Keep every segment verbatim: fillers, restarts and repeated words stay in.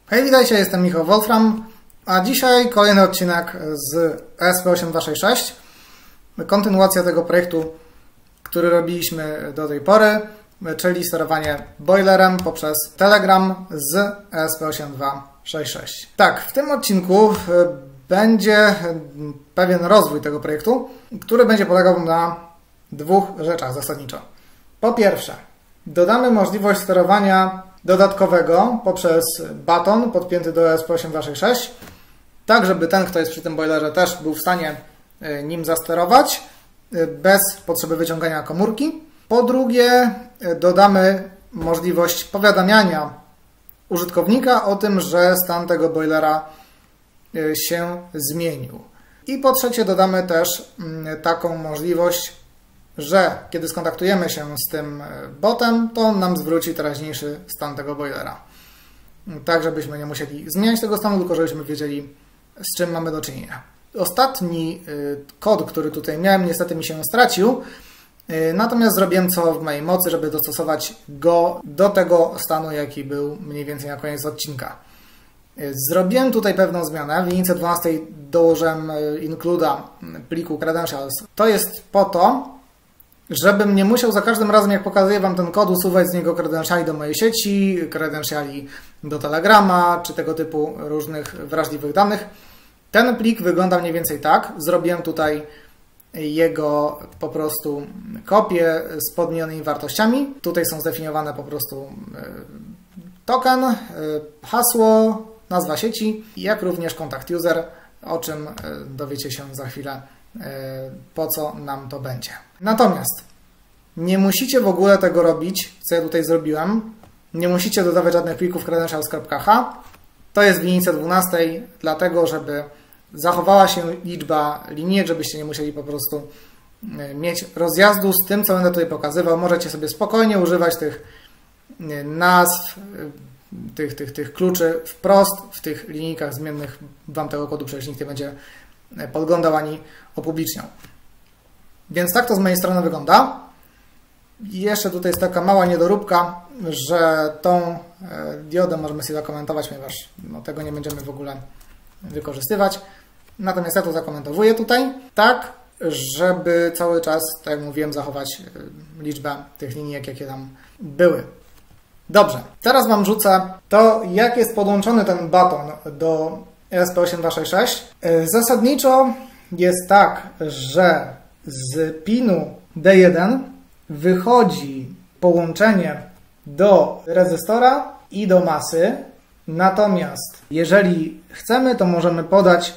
Hej, witajcie, jestem Michał Wolfram, a dzisiaj kolejny odcinek z E S P osiem dwa sześć sześć. Kontynuacja tego projektu, który robiliśmy do tej pory, czyli sterowanie boilerem poprzez Telegram z E S P osiem dwa sześć sześć. Tak, w tym odcinku będzie pewien rozwój tego projektu, który będzie polegał na dwóch rzeczach zasadniczo. Po pierwsze, dodamy możliwość sterowania dodatkowego poprzez baton podpięty do E S P osiem dwa sześć sześć, tak żeby ten, kto jest przy tym boilerze, też był w stanie nim zasterować bez potrzeby wyciągania komórki. Po drugie, dodamy możliwość powiadamiania użytkownika o tym, że stan tego boilera się zmienił. I po trzecie, dodamy też taką możliwość, że kiedy skontaktujemy się z tym botem, to on nam zwróci teraźniejszy stan tego boilera. Tak, żebyśmy nie musieli zmieniać tego stanu, tylko żebyśmy wiedzieli, z czym mamy do czynienia. Ostatni kod, który tutaj miałem, niestety mi się stracił, natomiast zrobiłem co w mojej mocy, żeby dostosować go do tego stanu, jaki był mniej więcej na koniec odcinka. Zrobiłem tutaj pewną zmianę. W linijce dwunastej dołożyłem include'a pliku credentials. To jest po to, żebym nie musiał za każdym razem, jak pokazuję Wam ten kod, usuwać z niego credentiali do mojej sieci, credentiali do Telegrama, czy tego typu różnych wrażliwych danych. Ten plik wygląda mniej więcej tak. Zrobiłem tutaj jego po prostu kopię z podmienionymi wartościami. Tutaj są zdefiniowane po prostu token, hasło, nazwa sieci, jak również kontakt user, o czym dowiecie się za chwilę, po co nam to będzie. Natomiast nie musicie w ogóle tego robić, co ja tutaj zrobiłem. Nie musicie dodawać żadnych plików credentials.h. To jest w linijce dwunastej, dlatego żeby zachowała się liczba linijek, żebyście nie musieli po prostu mieć rozjazdu z tym, co będę tutaj pokazywał. Możecie sobie spokojnie używać tych nazw, tych, tych, tych kluczy wprost w tych linijkach zmiennych. Wam tego kodu przecież nikt nie będzie podglądał ani opubliczniał. Więc tak to z mojej strony wygląda. I jeszcze tutaj jest taka mała niedoróbka, że tą diodę możemy sobie zakomentować, ponieważ no, tego nie będziemy w ogóle wykorzystywać. Natomiast ja to zakomentowuję tutaj tak, żeby cały czas, tak jak mówiłem, zachować liczbę tych linijek, jakie tam były. Dobrze, teraz Wam rzucę to, jak jest podłączony ten baton do E S P osiem dwa sześć sześć. Zasadniczo jest tak, że z pinu D jeden wychodzi połączenie do rezystora i do masy. Natomiast jeżeli chcemy, to możemy podać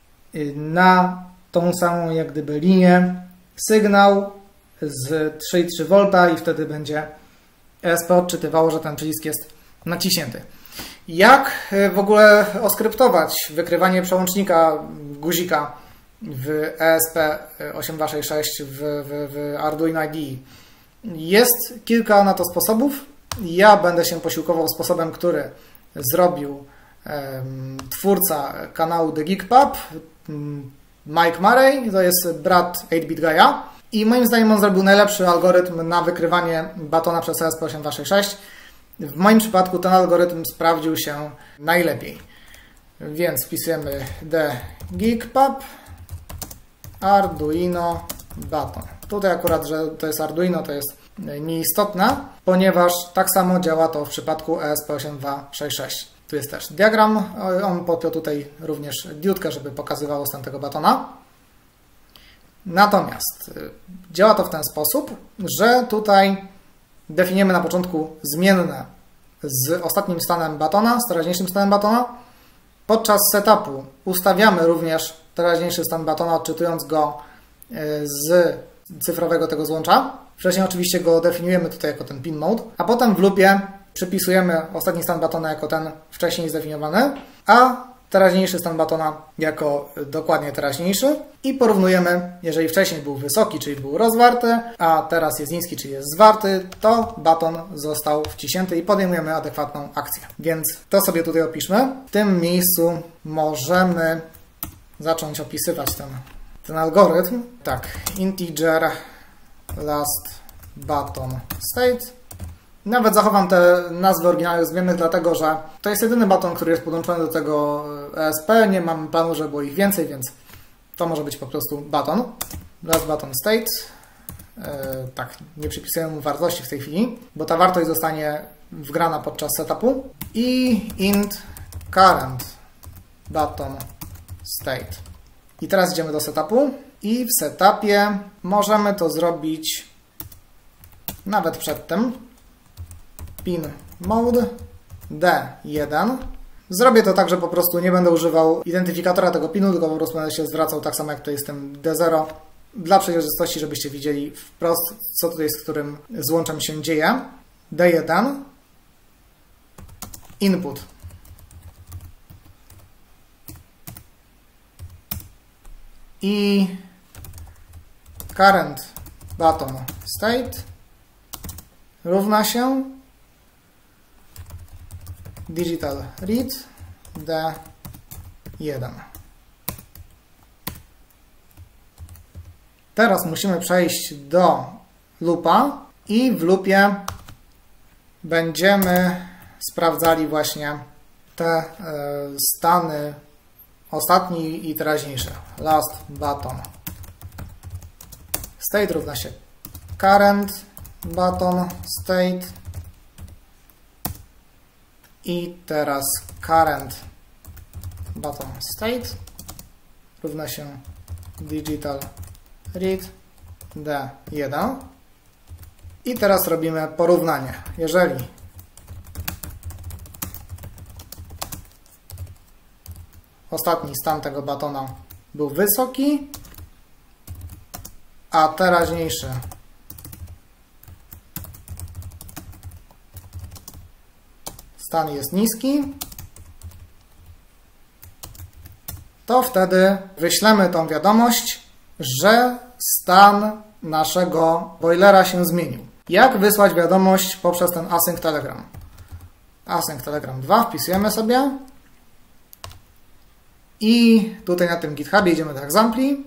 na tą samą jak gdyby linię sygnał z trzy przecinek trzy wolt i wtedy będzie E S P odczytywało, że ten przycisk jest naciśnięty. Jak w ogóle oskryptować wykrywanie przełącznika guzika w E S P osiem dwa sześć sześć w, w, w Arduino I D E? Jest kilka na to sposobów. Ja będę się posiłkował sposobem, który zrobił um, twórca kanału The Geek Pub, um, Mike Murray, to jest brat osiem bit Guy'a. I moim zdaniem on zrobił najlepszy algorytm na wykrywanie batona przez E S P osiem dwa sześć sześć. W moim przypadku ten algorytm sprawdził się najlepiej. Więc wpisujemy The Geek Pub Arduino baton. Tutaj akurat, że to jest Arduino, to jest nieistotne, ponieważ tak samo działa to w przypadku E S P osiem dwa sześć sześć. Tu jest też diagram. On podpiął tutaj również diodkę, żeby pokazywało stan tego batona. Natomiast działa to w ten sposób, że tutaj definiujemy na początku zmienne z ostatnim stanem batona, z teraźniejszym stanem batona. Podczas setupu ustawiamy również teraźniejszy stan batona, odczytując go z cyfrowego tego złącza. Wcześniej oczywiście go definiujemy tutaj jako ten pin mode, a potem w loopie przypisujemy ostatni stan batona jako ten wcześniej zdefiniowany, a teraźniejszy stan batona jako dokładnie teraźniejszy i porównujemy, jeżeli wcześniej był wysoki, czyli był rozwarty, a teraz jest niski, czyli jest zwarty, to baton został wciśnięty i podejmujemy adekwatną akcję. Więc to sobie tutaj opiszmy. W tym miejscu możemy zacząć opisywać ten, ten algorytm. Tak, integer last button state. Nawet zachowam te nazwy oryginalnych zmiennych, dlatego że to jest jedyny baton, który jest podłączony do tego E S P. Nie mam planu, żeby było ich więcej, więc to może być po prostu baton. Last button state. Yy, tak, nie przypisuję mu wartości w tej chwili, bo ta wartość zostanie wgrana podczas setupu. I int current button state. I teraz idziemy do setupu i w setupie możemy to zrobić nawet przed tym. Pin mode D jeden. Zrobię to tak, że po prostu nie będę używał identyfikatora tego pinu, tylko po prostu będę się zwracał tak samo jak tutaj z tym D zero. Dla przejrzystości, żebyście widzieli wprost, co tutaj z którym złączem się dzieje. D jeden. Input. I current button state równa się digital read D jeden. Teraz musimy przejść do loopa i w loopie będziemy sprawdzali właśnie te stany ostatni i teraźniejszy. Last button state równa się current button state i teraz current button state równa się digital read D jeden. I teraz robimy porównanie. Jeżeli ostatni stan tego batona był wysoki, a teraźniejszy stan jest niski, to wtedy wyślemy tą wiadomość, że stan naszego boilera się zmienił. Jak wysłać wiadomość poprzez ten async telegram? Async telegram dwa wpisujemy sobie i tutaj na tym GitHubie idziemy do exampli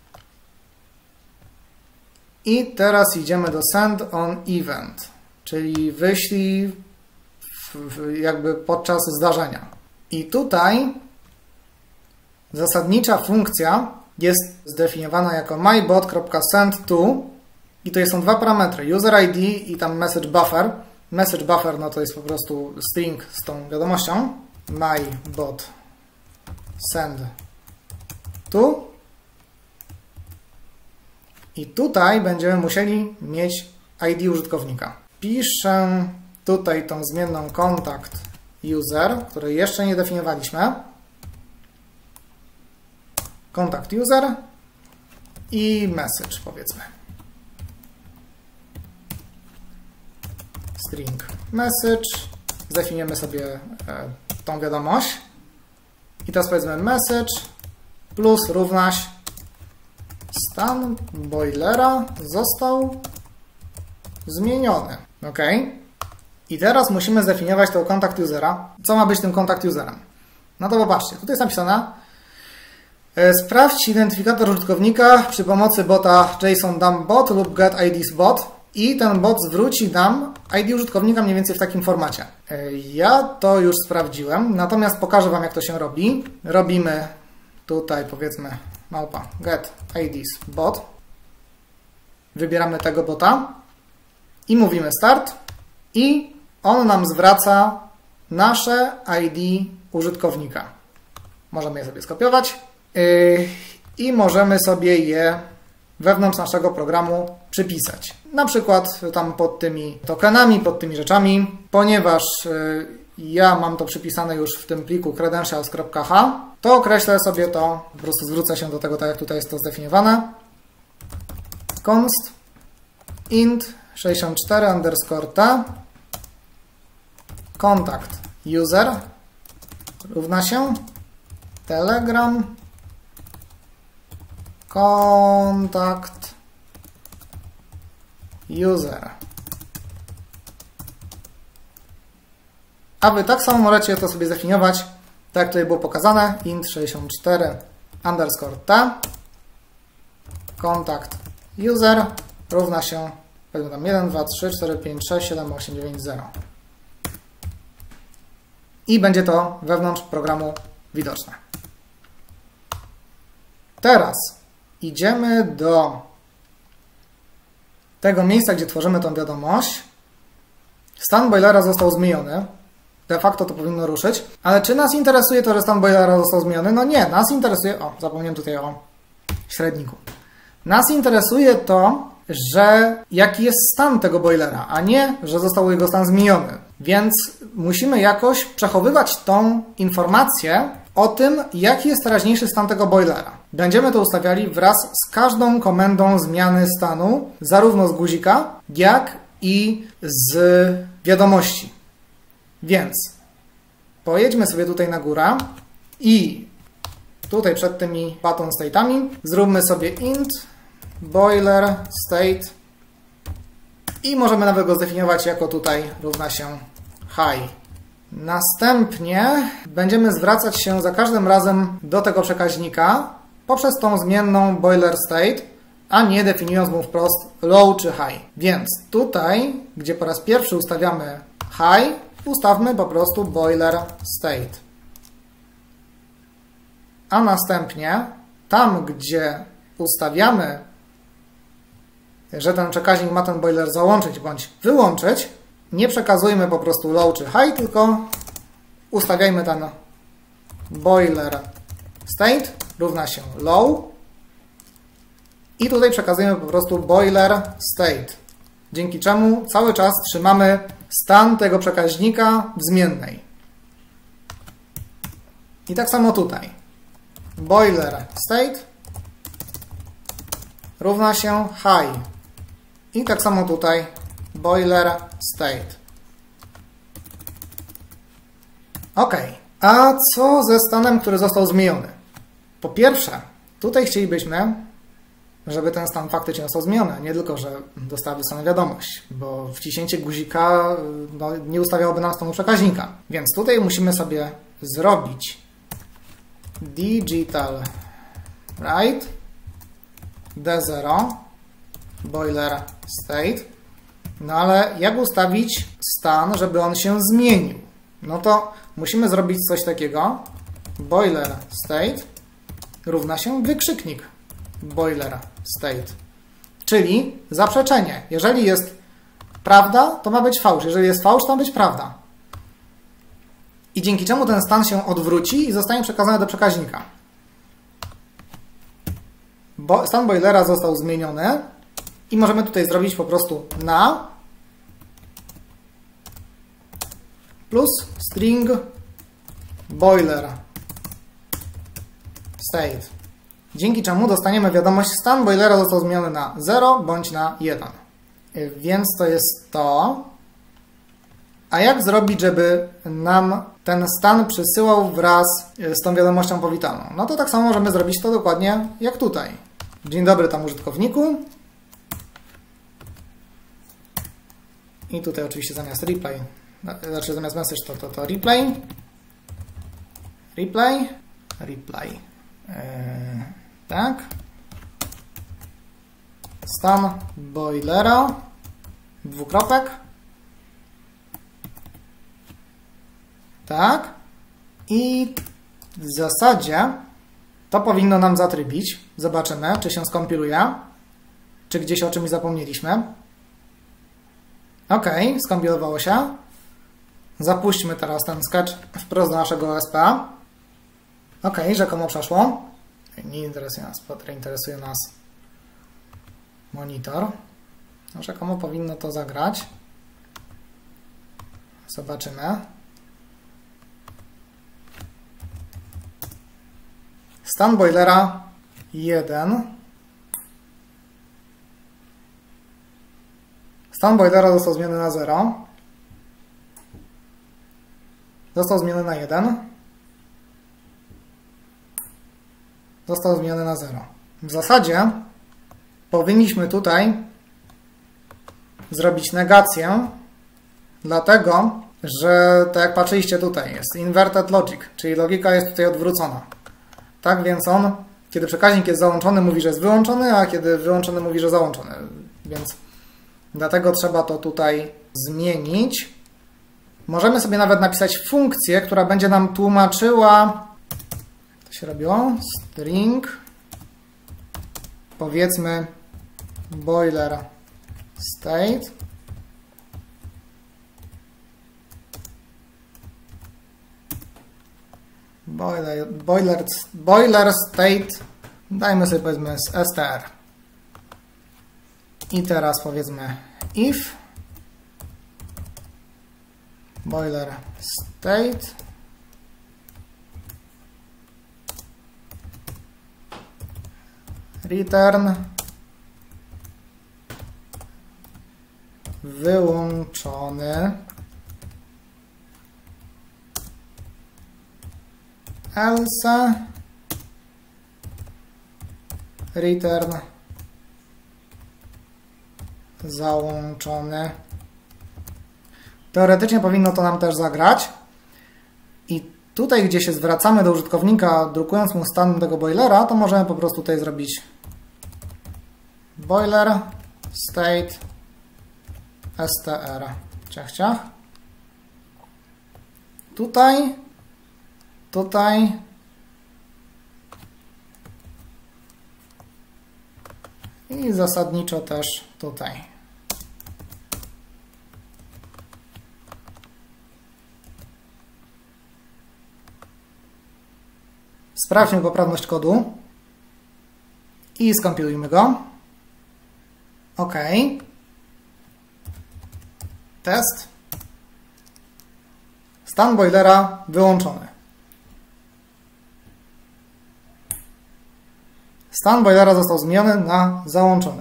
i teraz idziemy do send on event, czyli wyślij jakby podczas zdarzenia. I tutaj zasadnicza funkcja jest zdefiniowana jako mybot.sendTo i to są dwa parametry, user I D i tam message buffer. Message buffer no to jest po prostu string z tą wiadomością. Mybot send to i tutaj będziemy musieli mieć I D użytkownika. Piszę tutaj tą zmienną kontakt user, której jeszcze nie definiowaliśmy. Kontakt user i message, powiedzmy. String message. Zdefiniujemy sobie e, tą wiadomość. I teraz powiedzmy message plus równa się stan boilera został zmieniony. OK. I teraz musimy zdefiniować tego kontakt usera. Co ma być tym kontakt userem? No to popatrzcie, tutaj jest napisane sprawdź identyfikator użytkownika przy pomocy bota JSON dump bot lub get I D z bot i ten bot zwróci nam I D użytkownika mniej więcej w takim formacie. Ja to już sprawdziłem, natomiast pokażę Wam, jak to się robi. Robimy tutaj, powiedzmy, małpa get I D z bot. Wybieramy tego bota i mówimy start i on nam zwraca nasze I D użytkownika. Możemy je sobie skopiować i możemy sobie je wewnątrz naszego programu przypisać. Na przykład tam pod tymi tokenami, pod tymi rzeczami, ponieważ ja mam to przypisane już w tym pliku credentials.h, to określę sobie to, po prostu zwrócę się do tego, tak jak tutaj jest to zdefiniowane. Const int sześćdziesiąt cztery underscore t kontakt user równa się telegram kontakt user. A Wy tak samo możecie to sobie zdefiniować, tak jak tutaj było pokazane, int sześćdziesiąt cztery underscore t kontakt user równa się powiedzmy tam jeden, dwa, trzy, cztery, pięć, sześć, siedem, osiem, dziewięć, zero. I będzie to wewnątrz programu widoczne. Teraz idziemy do tego miejsca, gdzie tworzymy tą wiadomość. Stan boilera został zmieniony. De facto to powinno ruszyć. Ale czy nas interesuje to, że stan boilera został zmieniony? No nie, nas interesuje... O, zapomniałem tutaj o średniku. Nas interesuje to, że jaki jest stan tego boilera, a nie, że został jego stan zmieniony. Więc musimy jakoś przechowywać tą informację o tym, jaki jest teraźniejszy stan tego boilera. Będziemy to ustawiali wraz z każdą komendą zmiany stanu, zarówno z guzika, jak i z wiadomości. Więc pojedźmy sobie tutaj na górę i tutaj przed tymi button state'ami zróbmy sobie int boiler state i możemy nawet go zdefiniować jako tutaj równa się high. Następnie będziemy zwracać się za każdym razem do tego przekaźnika poprzez tą zmienną boiler state, a nie definiując mu wprost low czy high. Więc tutaj, gdzie po raz pierwszy ustawiamy high, ustawmy po prostu boiler state. A następnie tam, gdzie ustawiamy, że ten przekaźnik ma ten boiler załączyć bądź wyłączyć, nie przekazujmy po prostu low czy high, tylko ustawiajmy ten boiler state równa się low i tutaj przekazujemy po prostu boiler state, dzięki czemu cały czas trzymamy stan tego przekaźnika w zmiennej. I tak samo tutaj. Boiler state równa się high. I tak samo tutaj boiler state. Ok. A co ze stanem, który został zmieniony? Po pierwsze, tutaj chcielibyśmy, żeby ten stan faktycznie został zmieniony, nie tylko, że dostała wysłana wiadomość, bo wciśnięcie guzika no, nie ustawiałoby nam stanu przekaźnika. Więc tutaj musimy sobie zrobić digital write d zero boiler state. No ale jak ustawić stan, żeby on się zmienił? No to musimy zrobić coś takiego. Boiler state równa się wykrzyknik boiler state. Czyli zaprzeczenie. Jeżeli jest prawda, to ma być fałsz. Jeżeli jest fałsz, to ma być prawda. I dzięki czemu ten stan się odwróci i zostanie przekazany do przekaźnika. Bo stan boilera został zmieniony i możemy tutaj zrobić po prostu na plus string boiler state. Dzięki czemu dostaniemy wiadomość, stan boilera został zmieniony na zero bądź na jeden. Więc to jest to. A jak zrobić, żeby nam ten stan przysyłał wraz z tą wiadomością powitalną? No to tak samo możemy zrobić to dokładnie jak tutaj. Dzień dobry tam użytkowniku. I tutaj oczywiście zamiast replay, znaczy zamiast message to, to, to replay. Replay. Replay. Yy, tak. Stan boilera. Dwukropek. Tak. I w zasadzie to powinno nam zatrybić. Zobaczymy, czy się skompiluje, czy gdzieś o czymś zapomnieliśmy. Ok, skompilowało się. Zapuśćmy teraz ten sketch wprost do naszego O S P. Ok, rzekomo przeszło. Nie interesuje nas Plotter, interesuje nas monitor. No, rzekomo powinno to zagrać. Zobaczymy. Stan boilera jeden. Stan boilera został zmieniony na zero. Został zmieniony na jeden. Został zmieniony na zero. W zasadzie powinniśmy tutaj zrobić negację, dlatego, że tak jak patrzyliście tutaj, jest inverted logic, czyli logika jest tutaj odwrócona. Tak więc on, kiedy przekaźnik jest załączony, mówi, że jest wyłączony, a kiedy wyłączony, mówi, że załączony. Więc Dlatego trzeba to tutaj zmienić. Możemy sobie nawet napisać funkcję, która będzie nam tłumaczyła, to się robiło, string, powiedzmy boiler state. Boiler, boiler, boiler state, dajmy sobie powiedzmy z str. I teraz powiedzmy if boiler state return wyłączony else return załączony. Teoretycznie powinno to nam też zagrać. I tutaj, gdzie się zwracamy do użytkownika, drukując mu stan tego boilera, to możemy po prostu tutaj zrobić boiler state str. Ciach, ciach. Tutaj, tutaj i zasadniczo też tutaj. Sprawdźmy poprawność kodu i skompilujmy go. OK. Test. Stan boilera wyłączony. Stan boilera został zmieniony na załączony.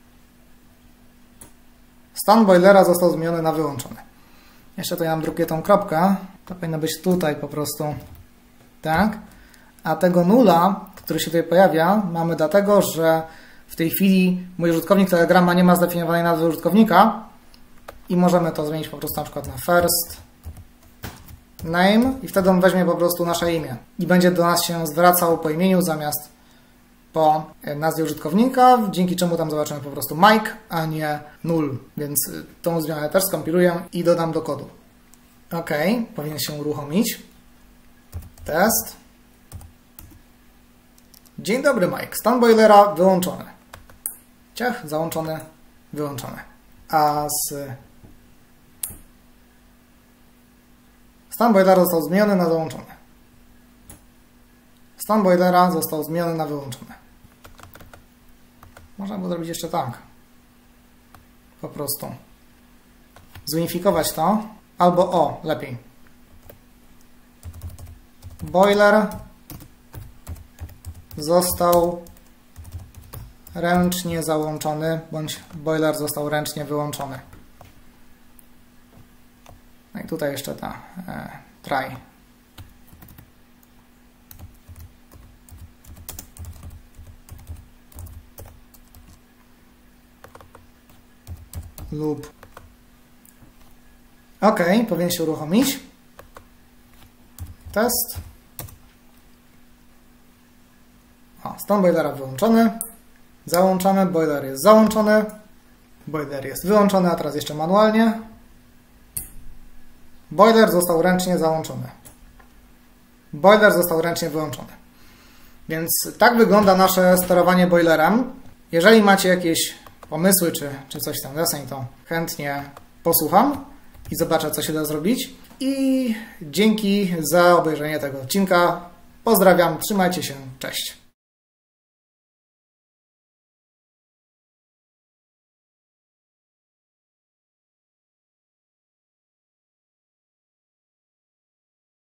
Stan boilera został zmieniony na wyłączony. Jeszcze tutaj nam drukuję tą kropkę. To powinno być tutaj po prostu. Tak. A tego nulla, który się tutaj pojawia, mamy dlatego, że w tej chwili mój użytkownik Telegrama nie ma zdefiniowanej nazwy użytkownika i możemy to zmienić po prostu na przykład na first name i wtedy on weźmie po prostu nasze imię i będzie do nas się zwracał po imieniu zamiast po nazwie użytkownika, dzięki czemu tam zobaczymy po prostu Mike, a nie null, więc tą zmianę też skompiluję i dodam do kodu. OK, powinien się uruchomić. Test. Dzień dobry Mike, stan boilera wyłączony. Ciach, załączony, wyłączony. A z... Stan boilera został zmieniony na załączony. Stan boilera został zmieniony na wyłączony. Można było zrobić jeszcze tak. Po prostu. Zunifikować to. Albo o, lepiej. Boiler został ręcznie załączony, bądź boiler został ręcznie wyłączony. No i tutaj jeszcze ta e, try. Lub. OK, powinien się uruchomić. Test. O, stan boilera wyłączony. Załączony, boiler jest załączony. Boiler jest wyłączony, a teraz jeszcze manualnie. Boiler został ręcznie załączony. Boiler został ręcznie wyłączony. Więc tak wygląda nasze sterowanie boilerem. Jeżeli macie jakieś pomysły czy, czy coś tam deseń, to chętnie posłucham i zobaczę, co się da zrobić. I dzięki za obejrzenie tego odcinka. Pozdrawiam, trzymajcie się, cześć.